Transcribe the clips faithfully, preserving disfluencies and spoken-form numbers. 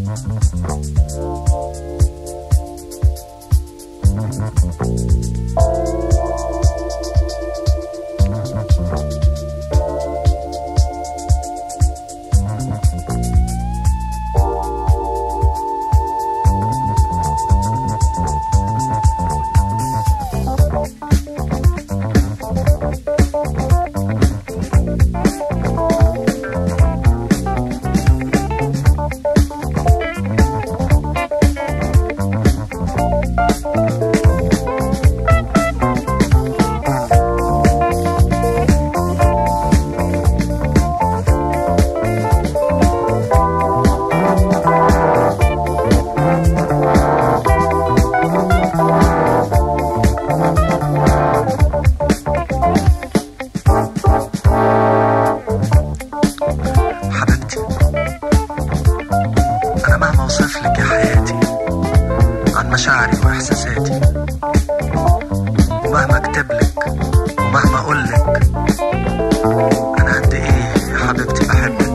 مشاعري واحساساتي، ومهما اكتبلك ومهما اقولك انا قد ايه يا حبيبتي بحبك.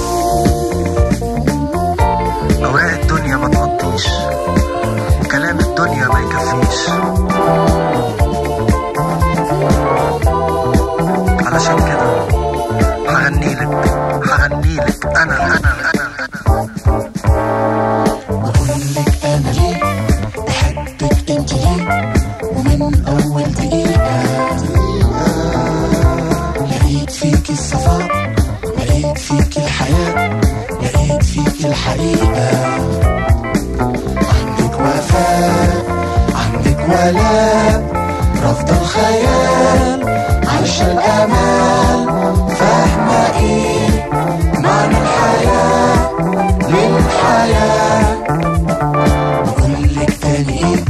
اوراق الدنيا ما تقضيش وكلام الدنيا ما يكفيش، علشان كده هغنيلك هغنيلك انا انا انا انا بقولك انا ليه بحبك انت ليه، ومن اول دقيقة لقيت فيك الصفاء، لقيت فيك الحياة، لقيت فيك الحقيقة. عندك وفاء، عندك ولاء، رافضة الخيال، عايشة الامال، فاهمة ايه معنى الحياة للحياة. بقولك تاني ايه،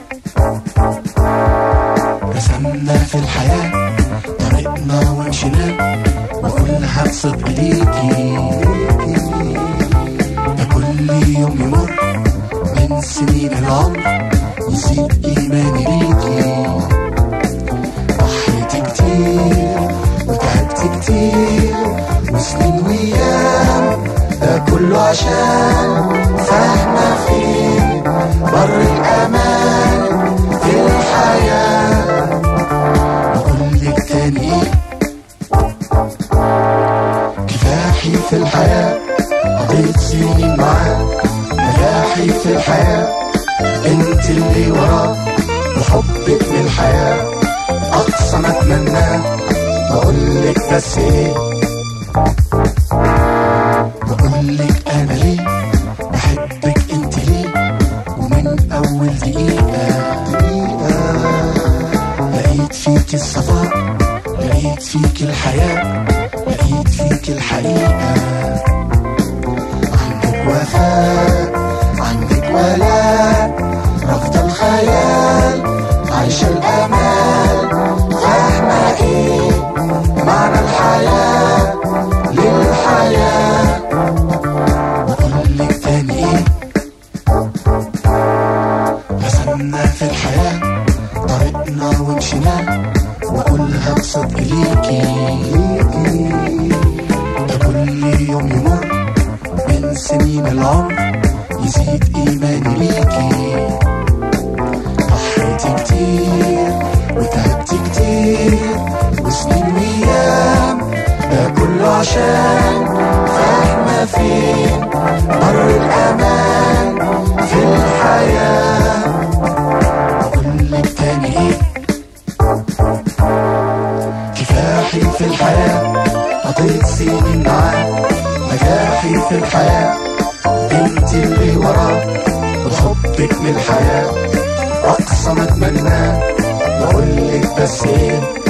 رسمنا في الحياة طريقنا ومشينا، وكلها بصدق ليكي. ده كل يوم يمر من سنين العمر يزيد ايماني بيكي. ضحيت كتير وتعبت كتير وسنين وايام، ده كله عشان فاهمة فين بر الأمان في الحياة. بقولك تاني ايه، كفاحي في الحياة قضيت سنين معاك، نجاحي في الحياة انت اللي وراه، وحبك للحياة أقصى ما أتمناه. بقولك بس ايه، بقولك انا ليه بحبك انت ليه، ومن اول دقيقة دقيقة لقيت فيك الصفاء، لقيت فيك الحياة، لقيت فيك الحقيقة. عندك وفاء، عندك ولاء، رافضة الخيال، عايشة الامال، فاهمة ايه معنى الحياة للحياة. بقولك تاني ايه، رسمنا في الحياة طريقنا ومشينا، وكلها بصدق ليكي. ده كل يوم يمر من سنين العمر يزيد ايماني بيكي. ضحيت كتير وتعبت كتير وسنين وايام، ده كله عشان فاهمة فين بر الأمان في الحياة. بقولك تاني ايه، كفاحي في الحياة قضيت سنين معاك، نجاحي في الحياة انت اللي وراه، وحبك للحياة أقصى ما أتمناه. بقولك بس ايه،